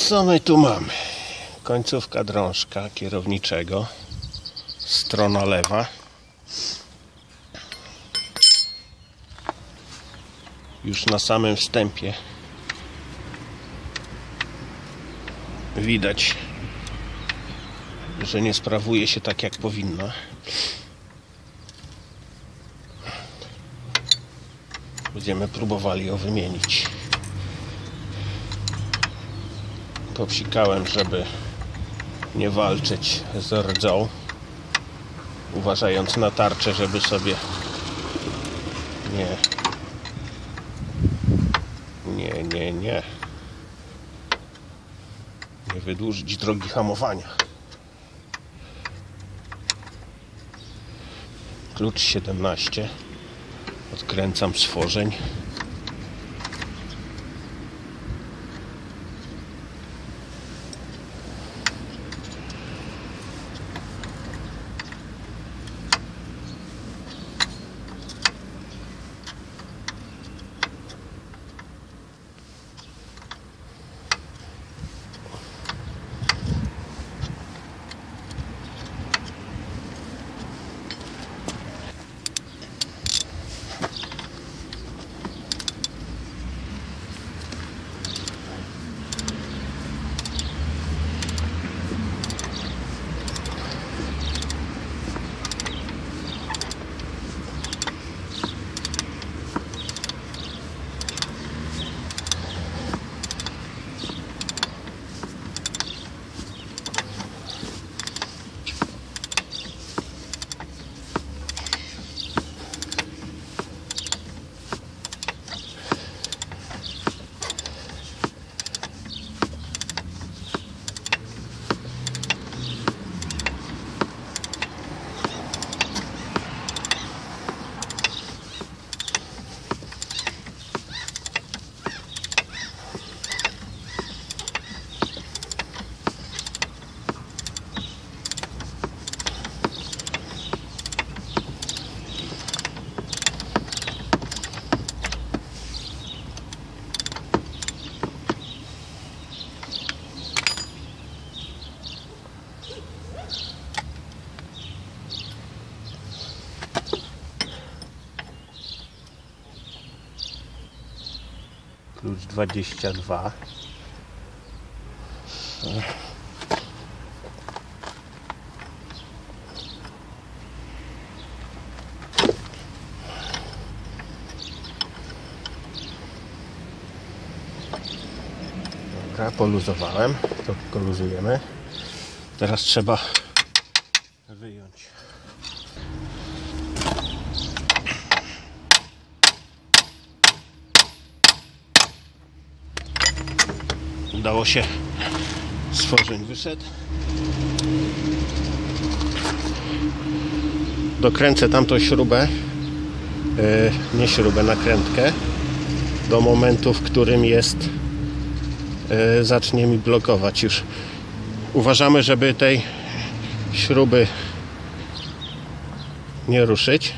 Co my tu mamy? Końcówka drążka kierowniczego, strona lewa. Już na samym wstępie widać, że nie sprawuje się tak, jak powinna. Będziemy próbowali ją wymienić. Popsikałem, żeby nie walczyć z rdzą, uważając na tarczę, żeby sobie nie wydłużyć drogi hamowania. Klucz 17. Odkręcam stworzeń. Klucz 22. Dobra, poluzowałem. To tylko luzujemy. Teraz trzeba wyjąć. Udało się, stworzeń wyszedł. Dokręcę tamtą śrubę, nie śrubę, nakrętkę, do momentu, w którym zacznie mi blokować. Już uważamy, żeby tej śruby nie ruszyć.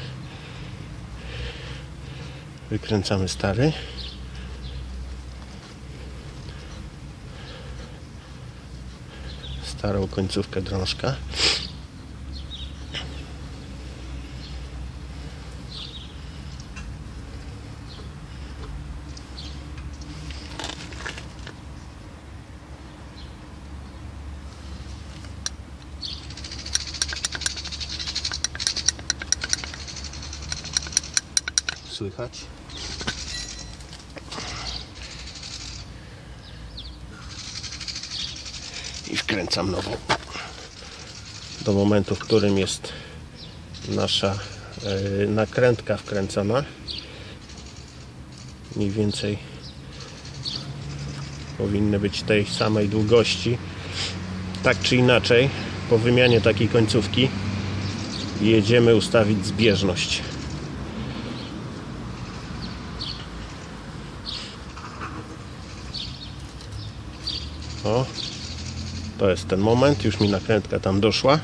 Wykręcamy stary. Starą końcówkę drążka. Słychać? I wkręcam nową. Do momentu, w którym jest nasza nakrętka wkręcona. Mniej więcej powinny być tej samej długości. Tak czy inaczej, po wymianie takiej końcówki jedziemy ustawić zbieżność. O, to jest ten moment, już mi nakrętka tam doszła.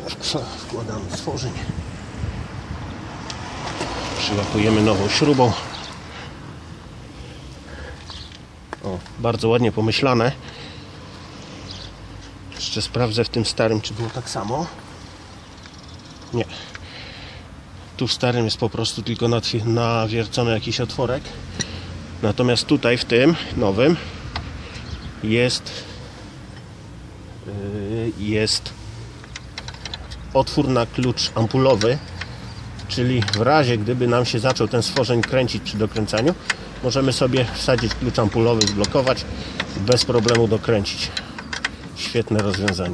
Wkładamy stworzeń. Przyłapujemy nową śrubą. O, bardzo ładnie pomyślane. Jeszcze sprawdzę w tym starym, czy było tak samo. Nie. Tu w starym jest po prostu tylko nawiercony jakiś otworek. Natomiast tutaj w tym nowym jest otwór na klucz ampulowy, czyli w razie gdyby nam się zaczął ten stworzeń kręcić przy dokręcaniu, możemy sobie wsadzić klucz ampulowy, zblokować i bez problemu dokręcić. Świetne rozwiązanie.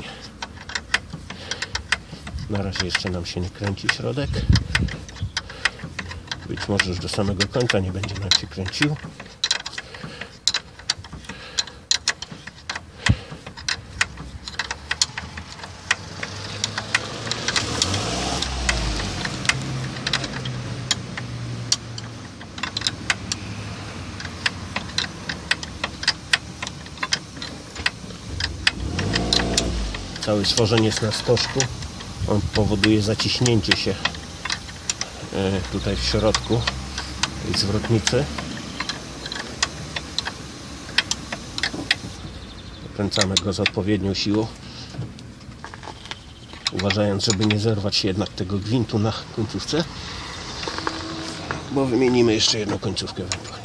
Na razie jeszcze nam się nie kręci środek. Być może już do samego końca nie będzie nam się kręcił. Cały stworzeń jest na stożku. On powoduje zaciśnięcie się tutaj w środku tej zwrotnicy. Kręcamy go z odpowiednią siłą, uważając, żeby nie zerwać jednak tego gwintu na końcówce, bo wymienimy jeszcze jedną końcówkę ewentualnie.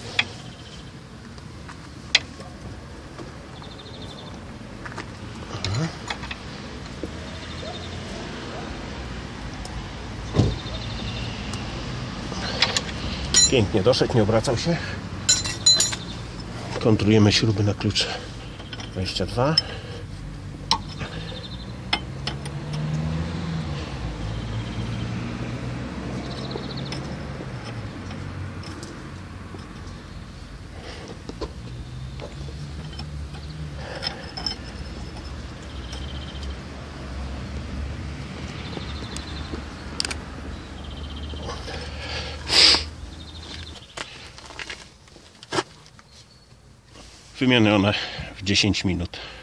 Pięknie doszedł, nie obracał się. Kontrujemy śruby na klucz 22. Wymienione w 10 minut.